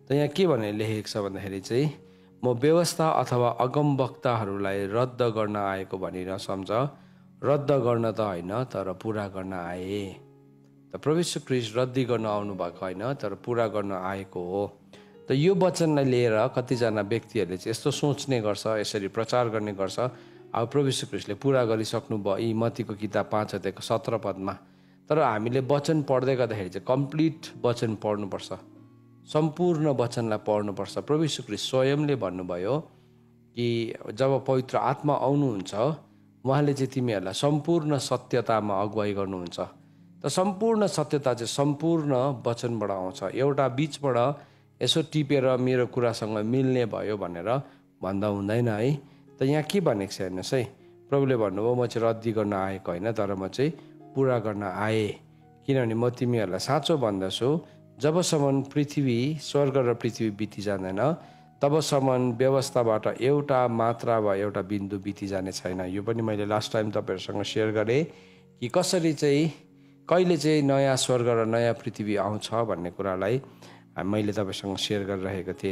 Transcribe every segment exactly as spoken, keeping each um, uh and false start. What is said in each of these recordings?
त यहाँ के भनेर लेखेको छ भन्दाखेरि चाहिँ म व्यवस्था अथवा अगमवक्ताहरूलाई रद्द गर्न आएको भनी नसम्झ, रद्द गर्न त होइन तर पुरा गर्न आए। त प्रभु यीशु ख्रीष्ट रद्दी गर्न आउनु भएको होइन तर पुरा गर्न आएको हो। त यो वचनलाई लिएर कतिजना व्यक्तिहरूले चाहिँ यस्तो सोच्ने गर्छ, यसरी प्रचार गर्ने गर्छ, अब प्रभु यीशु ख्रीष्टले पुरा गरिसक्नु भयो यी मत्तीको किताब पाँच अध्यायको सत्र पदमा। तर हामीले वचन पढ्दै गर्दाखेरि चाहिँ कम्प्लिट वचन पढ्नुपर्छ, सम्पूर्ण वचनलाई पढ्नुपर्छ। प्रभु यीशु ख्रीष्ट स्वयंले भन्नुभयो कि जब पवित्र आत्मा आउनुहुन्छ उहाँले चाहिँ तिमीहरूलाई सम्पूर्ण सत्यतामा अगुवाई गर्नुहुन्छ। त सम्पूर्ण सत्यता चाहिँ सम्पूर्ण वचनबाट आउँछ। एउटा बिचबाट यसो टिपेर मेरो कुरासँग मिल्ने भयो भनेर भन्दा हुँदैन है। त यहाँ के भनेको छ हेर्नुहोस् है, प्रभुले भन्नुभयो म चाहिँ रद्दी गर्न आएको होइन तर म चाहिँ पुरा गर्न आएँ। किनभने म तिमीहरूलाई साँचो भन्दछु, जबसम्म पृथ्वी स्वर्ग र पृथ्वी बिति जाँदैन तबसम्म व्यवस्थाबाट एउटा मात्रा वा एउटा बिन्दु बिति जाने छैन। यो पनि मैले लास्ट टाइम तपाईँहरूसँग सेयर गरेँ कि कसरी चाहिँ कहिले चाहिँ नयाँ स्वर्ग र नयाँ पृथ्वी आउँछ भन्ने कुरालाई मैले तपाईँसँग सेयर गरिरहेको थिएँ।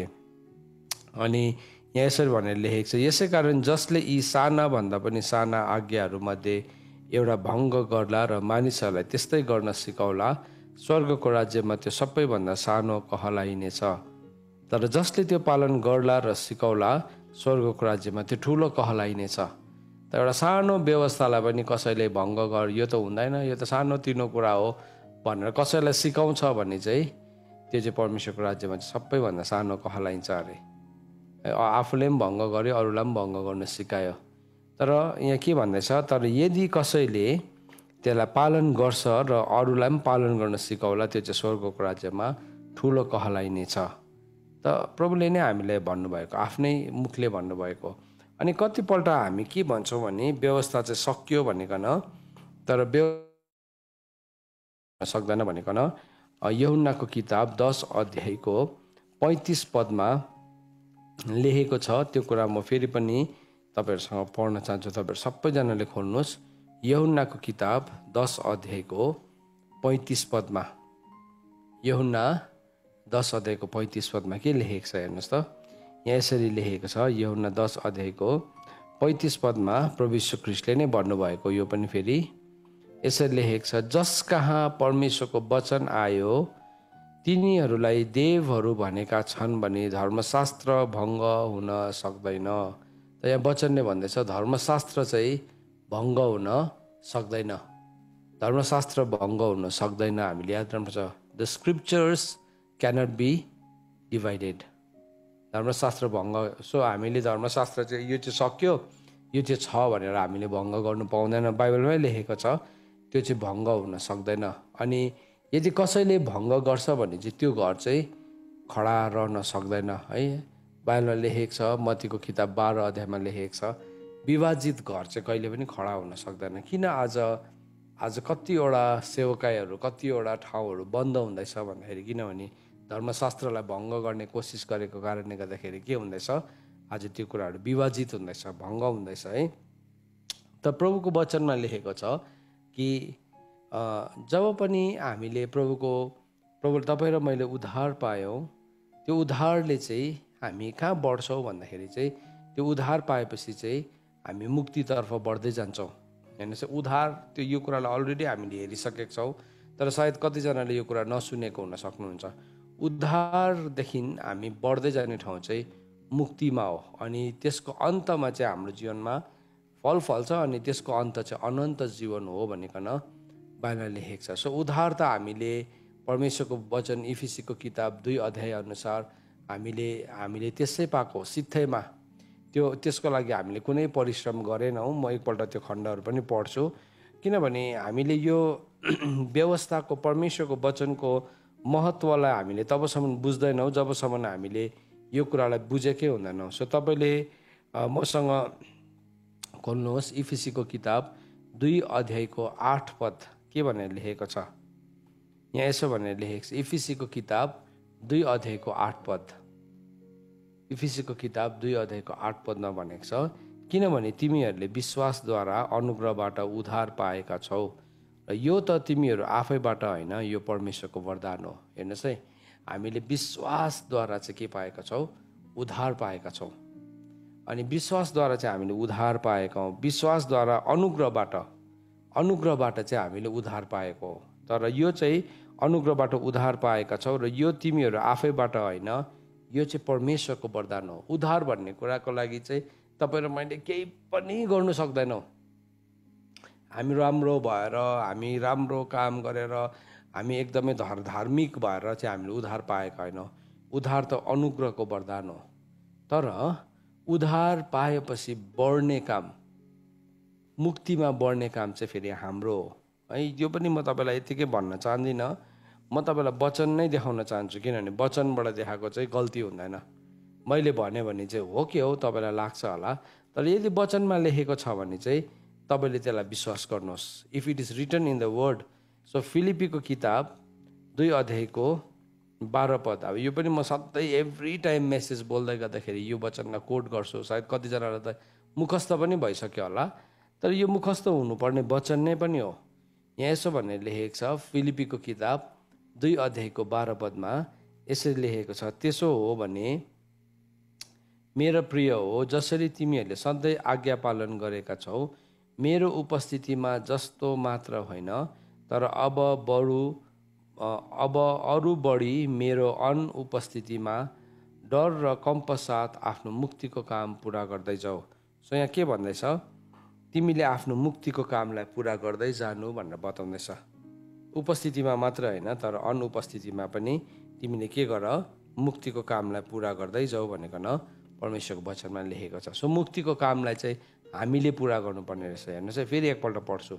अनि यहाँ यसरी भनेर लेखेको छ, यसै कारण जसले यी साना भन्दा पनि साना आज्ञाहरूमध्ये एउटा भङ्ग गर्ला र मानिसहरूलाई त्यस्तै गर्न सिकाउला, स्वर्गको राज्यमा त्यो सबैभन्दा सानो कहलाइनेछ। तर जसले त्यो पालन गर्ला र सिकाउला, स्वर्गको राज्यमा त्यो ठुलो कहलाइनेछ। त एउटा सानो व्यवस्थालाई पनि कसैले भङ्ग गर, यो त हुँदैन, यो त सानो तिनो कुरा हो भनेर कसैलाई सिकाउँछ भने चाहिँ त्यो चाहिँ परमेश्वरको राज्यमा चाहिँ सबैभन्दा सानो कहलाइन्छ अरे। आफूले पनि भङ्ग गर्यो, अरूलाई पनि भङ्ग गर्न सिकायो। तर यहाँ के भन्दैछ, तर यदि कसैले त्यसलाई पालन गर्छ र अरूलाई पनि पालन गर्न सिकाउला, त्यो चाहिँ स्वर्गको राज्यमा ठुलो कहलाइनेछ। त प्रभुले नै हामीलाई भन्नुभएको, आफ्नै मुखले भन्नुभएको। अनि कतिपल्ट हामी के भन्छौँ भने व्यवस्था चाहिँ सकियो भनिकन, तर व्यवस्था सक्दैन भनिकन यूहन्नाको किताब दस अध्यायको पैँतिस पदमा लेखेको छ। त्यो कुरा म फेरि पनि तपाईँहरूसँग पढ्न चाहन्छु, तपाईँहरू सबैजनाले खोल्नुहोस्। यूहन्नाको किताब दस अध्यायको पैँतिस पदमा, यूहन्ना दस अध्यायको पैँतिस पदमा के लेखेको छ हेर्नुहोस् त। यहाँ यसरी लेखेको छ, यूहन्ना दस अध्यायको पैँतिस पदमा प्रभु यीशु ख्रीष्टले नै भन्नुभएको, यो पनि फेरि यसरी लेखेको छ, जस कहाँ परमेश्वरको वचन आयो तिनीहरूलाई देवहरू भनेका छन् भने धर्मशास्त्र भङ्ग हुन सक्दैन। त यहाँ वचनले भन्दैछ धर्मशास्त्र चाहिँ भङ्ग हुन सक्दैन, धर्मशास्त्र भङ्ग हुन सक्दैन। हामीले याद राख्नुपर्छ, the scriptures cannot be divided. धर्मशास्त्र भङ्ग, सो हामीले धर्मशास्त्र चाहिँ यो चाहिँ सक्यो, यो चाहिँ छ भनेर हामीले भङ्ग गर्नु पाउँदैन, बाइबलमै लेखेको छ, त्यो चाहिँ भङ्ग हुन सक्दैन। अनि यदि कसैले भङ्ग गर्छ भने चाहिँ त्यो घर चाहिँ खडा रहन सक्दैन है। बाइबलमा लेखेको छ, मत्तीको किताब बाह्र अध्यायमा लेखेको छ, विभाजित घर चाहिँ कहिले पनि खडा हुन सक्दैन। किन आज आज कतिवटा सेवकाईहरू कतिवटा ठाउँहरू बन्द हुँदैछ भन्दाखेरि किनभने धर्मशास्त्रलाई भङ्ग गर्ने कोसिस गरेको कारणले गर्दाखेरि के हुँदैछ, आज त्यो कुराहरू विभाजित हुँदैछ, भङ्ग हुँदैछ है। त प्रभुको वचनमा लेखेको छ कि जब पनि हामीले प्रभुको प्रभु तपाईँ र मैले उद्धार पायौँ, त्यो उद्धारले चाहिँ हामी कहाँ बढ्छौँ भन्दाखेरि चाहिँ त्यो उद्धार पाएपछि चाहिँ हामी मुक्तितर्फ बढ्दै जान्छौँ। हेर्नुहोस्, उद्धार त्यो यो कुरालाई अलरेडी हामीले हेरिसकेका छौँ, तर सायद कतिजनाले यो कुरा नसुनेको हुन सक्नुहुन्छ। उद्धारदेखि हामी बढ्दै जाने ठाउँ चाहिँ मुक्तिमा हो, अनि त्यसको अन्तमा चाहिँ हाम्रो जीवनमा फल फल्छ, अनि त्यसको अन्त चाहिँ अनन्त जीवन हो भनिकन बाइबलमा लेखेको छ। सो उद्धार त हामीले परमेश्वरको वचन इफिसीको किताब दुई अध्याय अनुसार हामीले हामीले त्यसै पाएको सित्थैमा, त्यो त्यसको लागि हामीले कुनै परिश्रम गरेनौँ। म एकपल्ट त्यो खण्डहरू पनि पढ्छु, किनभने हामीले यो व्यवस्थाको परमेश्वरको वचनको महत्त्वलाई हामीले तबसम्म बुझ्दैनौँ जबसम्म हामीले यो कुरालाई बुझेकै हुँदैनौँ। सो तपाईँले मसँग खोल्नुहोस् इफिसीको किताब दुई अध्यायको आठ पद के भनेर लेखेको छ। यहाँ यसो भनेर लेखेको छ, इफिसीको किताब दुई अध्यायको आठ पद, इफिसीको किताब दुई अध्यायको आठ पदमा भनेको छ, किनभने तिमीहरूले विश्वासद्वारा अनुग्रहबाट उद्धार पाएका छौ र यो त तिमीहरू आफैबाट होइन, यो परमेश्वरको वरदान हो। हेर्नुहोस् है, हामीले विश्वासद्वारा चाहिँ के पाएका छौँ, उद्धार पाएका छौँ। अनि विश्वासद्वारा चाहिँ हामीले उद्धार पाएका हौँ। विश्वासद्वारा अनुग्रहबाट अनुग्रहबाट चाहिँ हामीले उद्धार पाएको हो। तर यो चाहिँ अनुग्रहबाट उद्धार पाएका छौँ र यो तिमीहरू आफैबाट होइन, यो चाहिँ परमेश्वरको वरदान हो। उद्धार भन्ने कुराको लागि चाहिँ तपाईँ र मैले केही पनि गर्नु सक्दैनौँ। हामी राम्रो भएर, हामी राम्रो काम गरेर, हामी एकदमै धर धार्मिक भएर चाहिँ हामीले उद्धार पाएका होइनौँ। उद्धार त अनुग्रहको वरदान हो। तर उद्धार पाएपछि बढ्ने काम, मुक्तिमा बढ्ने काम चाहिँ फेरि हाम्रो हो है। यो पनि म तपाईँलाई यतिकै भन्न चाहदिनँ, म तपाईँलाई वचन नै देखाउन चाहन्छु, किनभने वचनबाट देखाएको चाहिँ गल्ती हुँदैन। मैले भने भने चाहिँ हो कि हो तपाईँलाई लाग्छ होला, तर यदि वचनमा लेखेको छ भने चाहिँ तपाईँले त्यसलाई विश्वास गर्नुहोस्। If it is written in the word. सो फिलिपीको किताब दुई अध्यायको बाह्र पद। अब यो पनि म सधैँ एभ्री टाइम मेसेज बोल्दै गर्दाखेरि यो वचनलाई कोट गर्छु। सायद कतिजनालाई त मुखस्थ पनि भइसक्यो होला, तर यो मुखस्थ हुनुपर्ने वचन नै पनि हो। यहाँ यसो भन्ने लेखेको छ, फिलिपीको किताब दुई अध्यायको बाह्र पदमा यसरी लेखेको छ, त्यसो हो भने मेरो प्रिय हो, जसरी तिमीहरूले सधैँ आज्ञा पालन गरेका छौ, मेरो उपस्थितिमा जस्तो मात्र होइन, तर अब बरु अब अरू बढी मेरो अनुपस्थितिमा डर र कम्पसाथ आफ्नो मुक्तिको काम पुरा गर्दै जाऊ। सो यहाँ के भन्दैछ, तिमीले आफ्नो मुक्तिको कामलाई पुरा गर्दै जानु भनेर बताउँदैछ। उपस्थितिमा मात्र होइन, तर अनुपस्थितिमा पनि तिमीले के गर, मुक्तिको कामलाई पुरा गर्दै जाऊ भनेको न परमेश्वरको वचनमा लेखेको छ। सो मुक्तिको कामलाई चाहिँ हामीले पुरा गर्नुपर्ने रहेछ। हेर्नुहोस् है, फेरि एकपल्ट पढ्छु।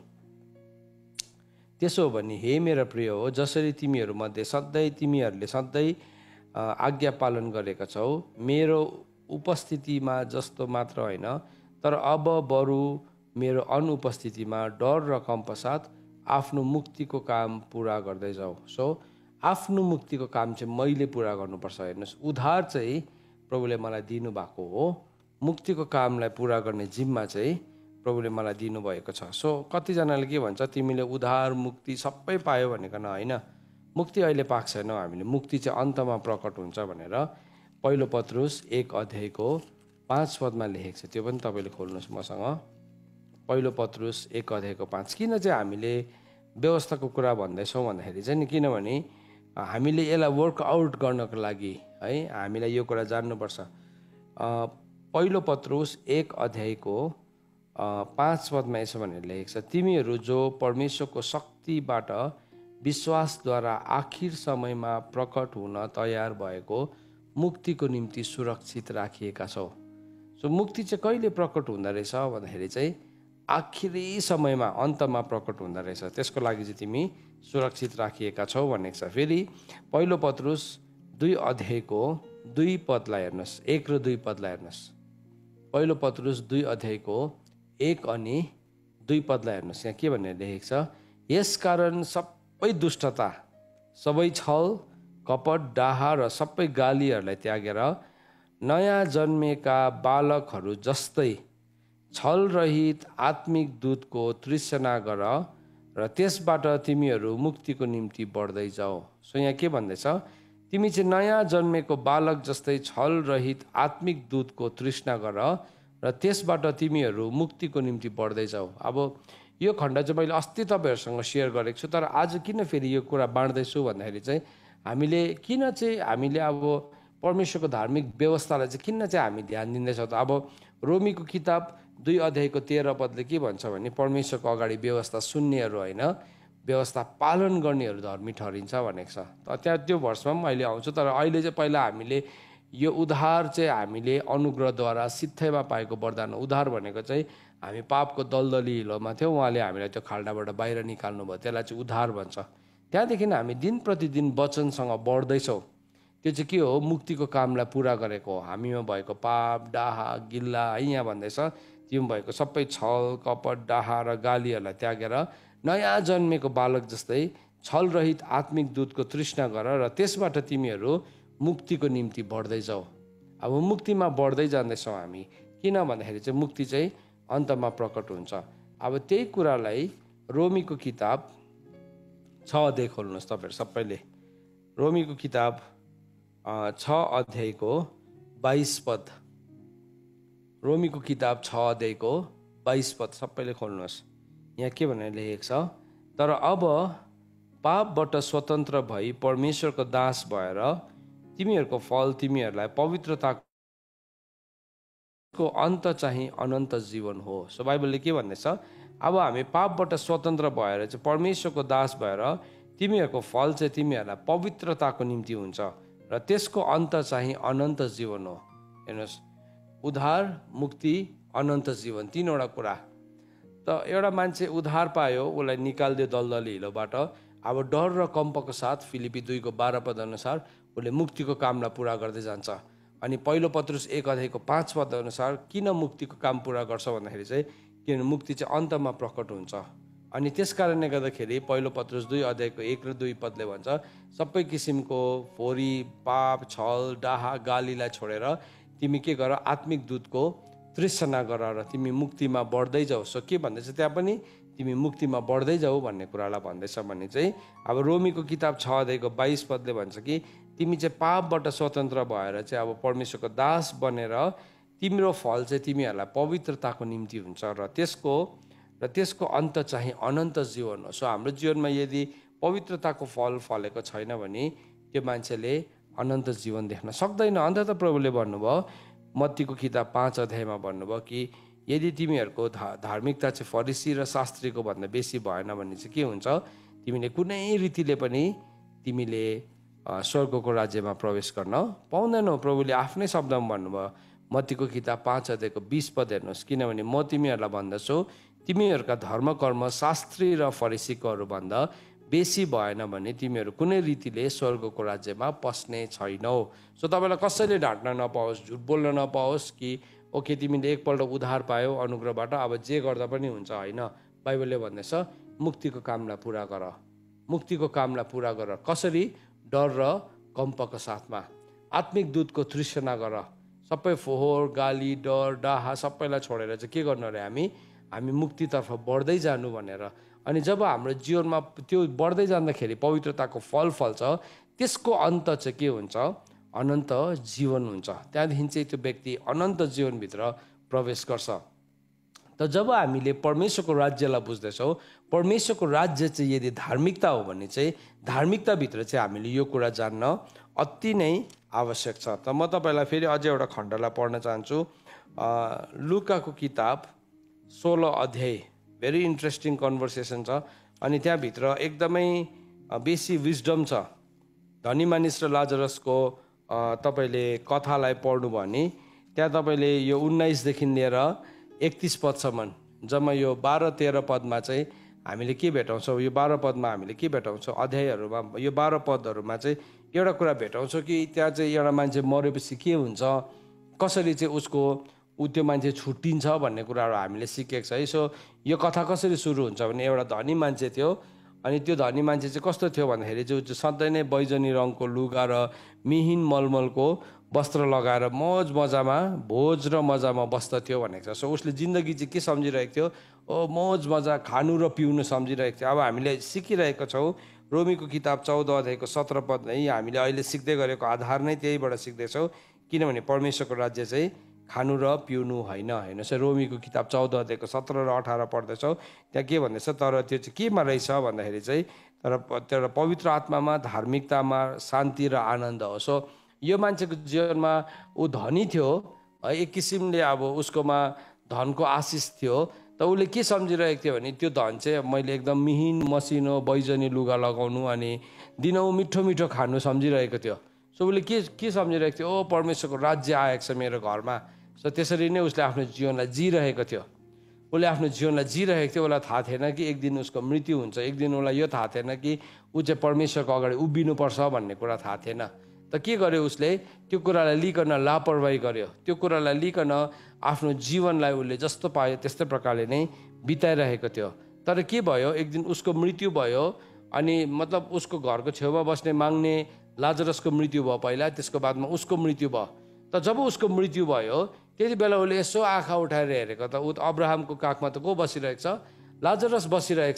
त्यसो हो भने हे मेरा प्रिय हो, जसरी तिमीहरूमध्ये सधैँ तिमीहरूले सधैँ आज्ञा पालन गरेका छौ, मेरो उपस्थितिमा जस्तो मात्र होइन, तर अब बरु मेरो अनुपस्थितिमा डर र कम्पसाथ आफ्नो मुक्तिको काम पुरा गर्दै जाऊ। सो आफ्नो मुक्तिको काम चाहिँ मैले पुरा गर्नुपर्छ। हेर्नुहोस्, उद्धार चाहिँ प्रभुले मलाई दिनुभएको हो, मुक्तिको कामलाई पुरा गर्ने जिम्मा चाहिँ प्रभुले मलाई दिनुभएको छ। सो कतिजनाले के भन्छ, तिमीले उद्धार मुक्ति सबै पायो भनेको न, होइन, मुक्ति अहिले पाएको छैनौ हामीले, मुक्ति चाहिँ अन्तमा प्रकट हुन्छ भनेर पहिलो पत्रुस एक अध्यायको पाँच पदमा लेखेको छ। त्यो पनि तपाईँले खोल्नुहोस् मसँग। पहिलो पत्रुस एक अध्यायको पाँच। किन चाहिँ हामीले व्यवस्थाको कुरा भन्दैछौँ भन्दाखेरि चाहिँ नि, किनभने हामीले यसलाई वर्कआउट गर्नको लागि है हामीलाई यो कुरा जान्नुपर्छ। पहिलो पत्रुस एक अध्यायको पाँच पदमा यसो भनेर लेखेको छ, तिमीहरू जो परमेश्वरको शक्तिबाट विश्वासद्वारा आखिर समयमा प्रकट हुन तयार भएको मुक्तिको निम्ति सुरक्षित राखिएका छौ। सो मुक्ति चाहिँ कहिले प्रकट हुँदो रहेछ भन्दाखेरि चाहिँ आखिरी समयमा, अन्तमा प्रकट हुँदो रहेछ। त्यसको लागि चाहिँ तिमी सुरक्षित राखिएका छौ भनेको छ। फेरि पहिलो पत्रुस दुई अध्यायको दुई पदलाई हेर्नुहोस्, एक र दुई पदलाई हेर्नुहोस्। पहिलो पत्रुस दुई अध्यायको एक अनि दुई पदलाई हेर्नुहोस्। यहाँ के भनेर लेखेको छ, यसकारण सबै दुष्टता, सबै छल कपट डाहा र सबै गालीहरूलाई त्यागेर नयाँ जन्मेका बालकहरू जस्तै छल रहित आत्मिक दूधको तृष्णा गर र त्यसबाट तिमीहरू मुक्तिको निम्ति बढ्दै जाओ। सो यहाँ के भन्दैछ, तिमी चाहिँ नयाँ जन्मेको बालक जस्तै छल रहित आत्मिक दूधको तृष्णा गर र त्यसबाट तिमीहरू मुक्तिको निम्ति बढ्दै जाऊ। अब यो खण्ड चाहिँ मैले अस्ति तपाईँहरूसँग सेयर गरेको छु, तर आज किन फेरि यो कुरा बाँड्दैछु भन्दाखेरि चाहिँ हामीले किन चाहिँ हामीले अब परमेश्वरको धार्मिक व्यवस्थालाई चाहिँ किन चाहिँ हामी ध्यान दिँदैछौँ त। अब रोमीको किताब दुई अध्यायको तेह्र पदले के भन्छ भने, परमेश्वरको अगाडि व्यवस्था सुन्नेहरू होइन, व्यवस्था पालन गर्नेहरू धर्मी ठहरिन्छ भनेको छ। त त्यहाँ त्यो भर्समा पनि अहिले आउँछु, तर अहिले चाहिँ पहिला हामीले यो उद्धार चाहिँ हामीले अनुग्रहद्वारा सित्थैमा पाएको वरदान हो। उद्धार भनेको चाहिँ हामी पापको दलदली हिलोमा थियौँ, उहाँले हामीलाई त्यो खाल्डाबाट बाहिर निकाल्नु भयो, त्यसलाई चाहिँ उद्धार भन्छ। त्यहाँदेखि हामी दिन प्रतिदिन वचनसँग बढ्दैछौँ। त्यो चाहिँ के हो, मुक्तिको कामलाई पुरा गरेको हो। हामीमा भएको पाप डाहा गिल्ला है, यहाँ भन्दैछ तिमी भएको सबै छल कपट डाहा र गालीहरूलाई त्यागेर नयाँ जन्मेको बालक जस्तै छल रहित आत्मिक दूधको तृष्णा गर र त्यसबाट तिमीहरू मुक्तिको निम्ति बढ्दै जाऊ। अब मुक्तिमा बढ्दै जाँदैछौँ हामी, किन भन्दाखेरि चाहिँ मुक्ति चाहिँ अन्तमा प्रकट हुन्छ। अब त्यही कुरालाई रोमीको किताब छ अध्याय खोल्नुहोस् तपाईँहरू सबैले। रोमीको किताब छ अध्यायको बाइस पद, रोमीको किताब छ अध्यायको बाइस पद सबैले खोल्नुहोस्। यहाँ के भनेर लेखेको छ, तर अब पापबाट स्वतन्त्र भई परमेश्वरको दास भएर तिमीहरूको फल तिमीहरूलाई पवित्रताको अन्त चाहिँ अनन्त जीवन हो। सो बाइबलले के भन्दैछ, अब हामी पापबाट स्वतन्त्र भएर चाहिँ परमेश्वरको दास भएर तिमीहरूको फल चाहिँ तिमीहरूलाई पवित्रताको निम्ति हुन्छ र त्यसको अन्त चाहिँ अनन्त जीवन हो। हेर्नुहोस्, उद्धार, मुक्ति, अनन्त जीवन, तीनवटा कुरा। त एउटा मान्छे उद्धार पायो, उसलाई निकालिदियो दलदली हिलोबाट। अब डर र कम्पको साथ फिलिपी दुईको बाह्र पद अनुसार उसले मुक्तिको कामलाई पुरा गर्दै जान्छ। अनि पहिलो पत्रुस एक अध्यायको पाँच पद अनुसार किन मुक्तिको काम पुरा गर्छ भन्दाखेरि चाहिँ किनभने मुक्ति चाहिँ अन्तमा प्रकट हुन्छ। अनि त्यस कारणले गर्दाखेरि पहिलो पत्रुस दुई अध्यायको एक र दुई पदले भन्छ, सबै किसिमको फोरी, पाप, छल, डाहा, गालीलाई छोडेर तिमी के गर, आत्मिक दूतको तृष्णा गर र तिमी मुक्तिमा बढ्दै जाऊ। सो के भन्दैछ त्यहाँ पनि, तिमी मुक्तिमा बढ्दै जाऊ भन्ने कुरालाई भन्दैछ भने चाहिँ अब रोमीको किताब छ अध्यायको बाइस पदले भन्छ कि तिमी चाहिँ पापबाट स्वतन्त्र भएर चाहिँ अब परमेश्वरको दास बनेर तिम्रो फल चाहिँ तिमीहरूलाई पवित्रताको निम्ति हुन्छ र त्यसको र त्यसको अन्त चाहिँ अनन्त जीवन हो। सो हाम्रो जीवनमा यदि पवित्रताको फल फलेको छैन भने त्यो मान्छेले अनन्त जीवन देख्न सक्दैन। अन्त त प्रभुले भन्नुभयो मत्तीको किताब पाँच अध्यायमा भन्नुभयो कि यदि तिमीहरूको धा धार्मिकता चाहिँ फरिसी र शास्त्रीको भन्दा बेसी भएन भने चाहिँ के हुन्छ, तिमीले कुनै रीतिले पनि तिमीले स्वर्गको राज्यमा प्रवेश गर्न पाउँदैनौ। प्रभुले आफ्नै शब्दमा भन्नुभयो मत्तीको किताब पाँच अध्यायको बिस पद हेर्नुहोस्, किनभने म तिमीहरूलाई भन्दछु तिमीहरूका धर्मकर्म शास्त्री र फरिसीकोहरू भन्दा बेसी भएन भने तिमीहरू कुनै रीतिले स्वर्गको राज्यमा पस्ने छैनौ। सो तपाईँलाई कसैले ढाँट्न नपाओस्, झुट बोल्न नपाओस् कि ओके तिमीले एकपल्ट उद्धार पायो अनुग्रहबाट, अब जे गर्दा पनि हुन्छ, होइन। बाइबलले भन्दैछ मुक्तिको कामलाई पुरा गर, मुक्तिको कामलाई पुरा गर। कसरी? डर र कम्पको साथमा, आत्मिक दूतको तृष्णा गर। सबै फोहोर, गाली, डर, डाहा सबैलाई छोडेर चाहिँ के गर्नु अरे, हामी हामी मुक्तितर्फ बढ्दै जानु भनेर। अनि जब हाम्रो जीवनमा त्यो बढ्दै जाँदाखेरि पवित्रताको फल फल्छ, त्यसको अन्त चाहिँ के हुन्छ, अनन्त जीवन हुन्छ। त्यहाँदेखि चाहिँ त्यो व्यक्ति अनन्त जीवनभित्र प्रवेश गर्छ। त जब हामीले परमेश्वरको राज्यलाई बुझ्दैछौँ, परमेश्वरको राज्य चाहिँ यदि धार्मिकता हो भने चाहिँ धार्मिकताभित्र चाहिँ हामीले यो कुरा जान्न अति नै आवश्यक छ। त म तपाईँलाई फेरि अझै एउटा खण्डलाई पढ्न चाहन्छु। लुकाको किताब सोह्र अध्याय, भेरी इन्ट्रेस्टिङ कन्भर्सेसन छ अनि त्यहाँभित्र एकदमै बेसी विजडम छ। धनी मानिस र लाजरसको तपाईँले कथालाई पढ्नु भने त्यहाँ तपाईँले यो उन्नाइसदेखि लिएर एकतिस पदसम्म, जम्मा यो बाह्र तेह्र पदमा चाहिँ हामीले के भेटाउँछौँ, यो बाह्र पदमा हामीले के भेटाउँछौँ, अध्यायहरूमा यो बाह्र पदहरूमा चाहिँ एउटा कुरा भेटाउँछौँ कि त्यहाँ चाहिँ एउटा मान्छे मरेपछि के हुन्छ, कसरी चाहिँ उसको ऊ त्यो मान्छे छुट्टिन्छ भन्ने कुराहरू हामीले सिकेको छ है। सो यो कथा कसरी सुरु हुन्छ भने एउटा धनी मान्छे थियो अनि त्यो धनी मान्छे चाहिँ कस्तो थियो भन्दाखेरि चाहिँ सधैँ नै बैजनी रङको लुगा र मिहिन मलमलको वस्त्र लगाएर मौज मजामा भोज र मजामा बस्दथ्यो भनेको छ। सो उसले जिन्दगी चाहिँ के सम्झिरहेको थियो, ओ मौज मजा खानु र पिउनु सम्झिरहेको थियो। अब हामीले सिकिरहेको छौँ रोमीको किताब चौध अध्यायको सत्र पद नै हामीले अहिले सिक्दै गरेको आधार नै त्यहीबाट सिक्दैछौँ, किनभने परमेश्वरको राज्य चाहिँ खानु र पिउनु होइन। हेर्नुहोस् रोमीको किताब चौध अध्यायको सत्र र अठार पढ्दैछौँ, त्यहाँ के भन्दैछ, तर त्यो चाहिँ केमा रहेछ भन्दाखेरि चाहिँ तर त्यो पवित्र आत्मामा, धार्मिकतामा शान्ति र आनन्द हो। सो यो मान्छेको जीवनमा ऊ धनी थियो है, एक किसिमले अब उसकोमा धनको आशिष थियो, त उसले के सम्झिरहेको थियो भने त्यो धन चाहिँ मैले एकदम मिहिन मसिनो बैजनी लुगा लगाउनु अनि दिनहुँ मिठो मिठो खानु सम्झिरहेको थियो। सो उसले के के सम्झिरहेको थियो, ओ परमेश्वरको राज्य आएको छ मेरो घरमा। सो त्यसरी नै उसले आफ्नो जीवनलाई जिरहेको थियो। उसले आफ्नो जीवनलाई जिरहेको थियो, उसलाई थाहा थिएन कि एक दिन उसको मृत्यु हुन्छ। एक दिन उसलाई यो थाहा थिएन कि ऊ चाहिँ परमेश्वरको अगाडि उभिनुपर्छ भन्ने कुरा थाहा थिएन। त के गर्यो उसले, त्यो कुरालाई लिकन लापरवाही गर्यो, त्यो कुरालाई लिकन आफ्नो जीवनलाई उसले जस्तो पायो त्यस्तै प्रकारले नै बिताइरहेको थियो। तर के भयो, एक दिन उसको मृत्यु भयो अनि मतलब उसको घरको छेउमा बस्ने माग्ने लाजरसको मृत्यु भयो पहिला, त्यसको बादमा उसको मृत्यु भयो। त जब उसको मृत्यु भयो त्यति बेला उसले यसो आँखा उठाएर हेरेको त ऊ अब्राहमको काखमा त को बसिरहेको छ, लाजरस बसिरहेको छ।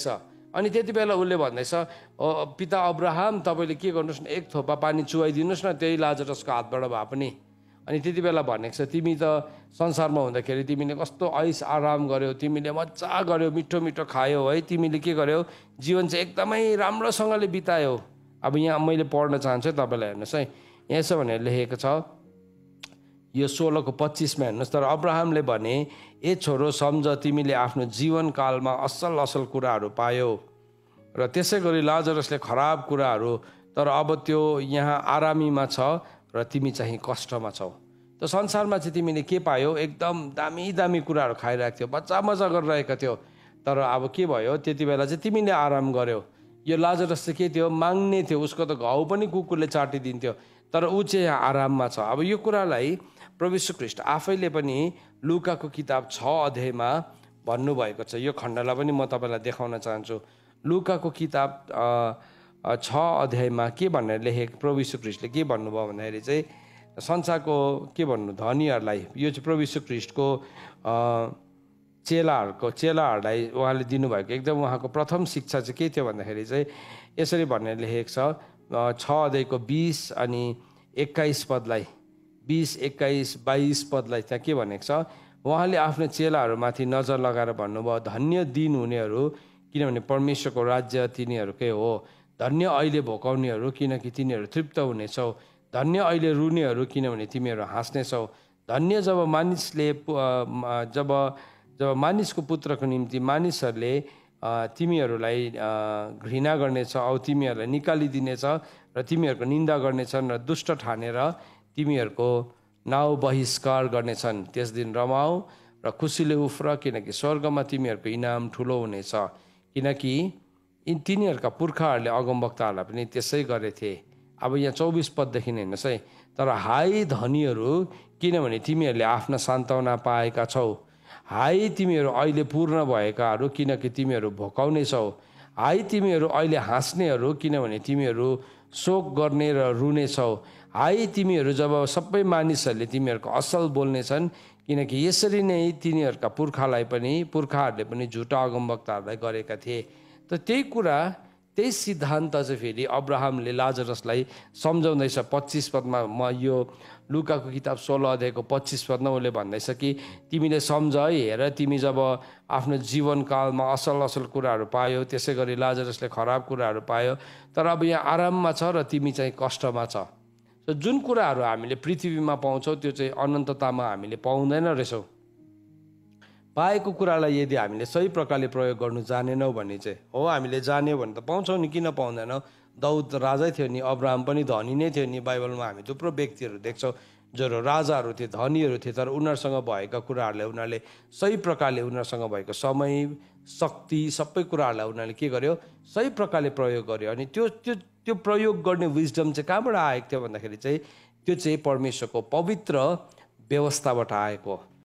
अनि त्यति बेला उसले भन्दैछ पिता अब्राहम तपाईँले के गर्नुहोस् न एक थोपा पानी चुहाइदिनुहोस् न त्यही लाजरसको हातबाट भए पनि। अनि त्यति बेला भनेको छ तिमी त संसारमा हुँदाखेरि तिमीले कस्तो ऐस आराम गर्यौ, तिमीले मजा गर्यौ, मिठो मिठो खायौ है, तिमीले के गर्यौ जीवन चाहिँ एकदमै राम्रोसँगले बितायौ। अब यहाँ मैले पढ्न चाहन्छु तपाईँलाई हेर्नुहोस् है, यहाँ यसो भनेर लेखेको छ यो सोह्रको पच्चिसमा हेर्नुहोस्। तर अब्राहमले भने ए छोरो सम्झ तिमीले आफ्नो जीवनकालमा असल असल कुराहरू पायौ र त्यसै गरी लाजरसले खराब कुराहरू, तर अब त्यो यहाँ आरामीमा छ र तिमी चाहिँ कष्टमा छौ। त संसारमा चाहिँ तिमीले के पायौ, एकदम दामी दामी कुराहरू खाइरहेको थियो, मजा मजा गरिरहेको थियो, तर अब के भयो त्यति बेला चाहिँ तिमीले आराम गर्यौ। यो लाजरस चाहिँ के थियो, माग्ने थियो, उसको त घाउ पनि कुकुरले चाटिदिन्थ्यो, तर ऊ चाहिँ यहाँ आराममा छ। अब यो कुरालाई प्रभु यीशु ख्रीष्ट आफैले पनि लुकाको किताब छ अध्यायमा भन्नुभएको छ। यो खण्डलाई पनि म तपाईँलाई देखाउन चाहन्छु। लुकाको किताब छ अध्यायमा के भनेर लेखेको, प्रभु यीशु ख्रीष्टले के भन्नुभयो भन्दाखेरि चाहिँ संसारको के भन्नु धनीहरूलाई, यो चाहिँ प्रभु यीशु ख्रीष्टको चेलाहरूको चेलाहरूलाई उहाँले दिनुभएको एकदम उहाँको प्रथम शिक्षा चाहिँ के थियो भन्दाखेरि चाहिँ यसरी भनेर लेखेको छ छ अध्यायको बिस अनि एक्काइस पदलाई, बिस एक्काइस बाइस पदलाई त्यहाँ के भनेको छ, उहाँले आफ्नो चेलाहरूमाथि नजर लगाएर भन्नुभयो धन्य दिन हुनेहरू किनभने परमेश्वरको राज्य तिनीहरूकै हो। धन्य अहिले भोकाउनेहरू किनकि तिनीहरू तृप्त हुनेछौ। धन्य अहिले रुनेहरू किनभने तिमीहरू हाँस्नेछौ। धन्य जब मानिसले जब जब मानिसको पुत्रको निम्ति मानिसहरूले तिमीहरूलाई घृणा गर्नेछ औ तिमीहरूलाई निकालिदिनेछ र तिमीहरूको निन्दा गर्नेछन् र दुष्ट ठानेर तिमीहरूको नाउँ बहिष्कार गर्नेछन्। त्यस दिन रमाऊ र खुसीले उफ्र किनकि स्वर्गमा तिमीहरूको इनाम ठुलो हुनेछ, किनकि तिनीहरूका पुर्खाहरूले अगमवक्ताहरूलाई पनि त्यसै गरेथे। अब यहाँ चौबिस पददेखि हेर्नुहोस् है, तर हाई धनीहरू किनभने तिमीहरूले आफ्ना सान्त्वना पाएका छौ। हाई तिमीहरू अहिले पूर्ण भएकाहरू किनकि तिमीहरू भोकाउनेछौ। हाई तिमीहरू अहिले हाँस्नेहरू किनभने तिमीहरू शोक गर्ने र रुनेछौ। हाई तिमीहरू जब सबै मानिसहरूले तिमीहरूको असल बोल्नेछन् किनकि यसरी नै तिनीहरूका पुर्खालाई पनि पुर्खाहरूले पनि झुटा अगमवक्ताहरूलाई गरेका थिए। त त्यही कुरा त्यही सिद्धान्त चाहिँ फेरि अब्राहमले लाजरसलाई सम्झाउँदैछ पच्चिस पदमा। म यो लुकाको किताब सोह्र अध्यायको पच्चिस पदमा उसले भन्दैछ कि तिमीले सम्झ है, हेर तिमी जब आफ्नो जीवनकालमा असल असल कुराहरू पायौ त्यसै गरी लाजरसले खराब कुराहरू पायो, तर अब यहाँ आराममा छ र तिमी चाहिँ कष्टमा छ। त जुन कुराहरू हामीले पृथ्वीमा पाउँछौँ त्यो चाहिँ अनन्ततामा हामीले पाउँदैन रहेछौँ। पाएको कुरालाई यदि हामीले सही प्रकारले प्रयोग गर्नु जानेनौँ भने चाहिँ हो हामीले जान्यौँ भने त पाउँछौँ नि, किन पाउँदैनौँ। दाउद राजै थियो नि, अब्राहम पनि धनी नै थियो नि। बाइबलमा हामी थुप्रो व्यक्तिहरू देख्छौँ जो राजाहरू थिए, धनीहरू थिए, तर उनीहरूसँग भएका कुराहरूलाई उनीहरूले सही प्रकारले उनीहरूसँग भएको समय शक्ति सबै कुराहरूलाई उनीहरूले के गर्यो, सही प्रकारले प्रयोग गर्यो। अनि त्यो त्यो त्यो प्रयोग गर्ने विजडम चाहिँ कहाँबाट आएको थियो भन्दाखेरि चाहिँ त्यो चाहिँ परमेश्वरको पवित्र व्यवस्थाबाट आएको।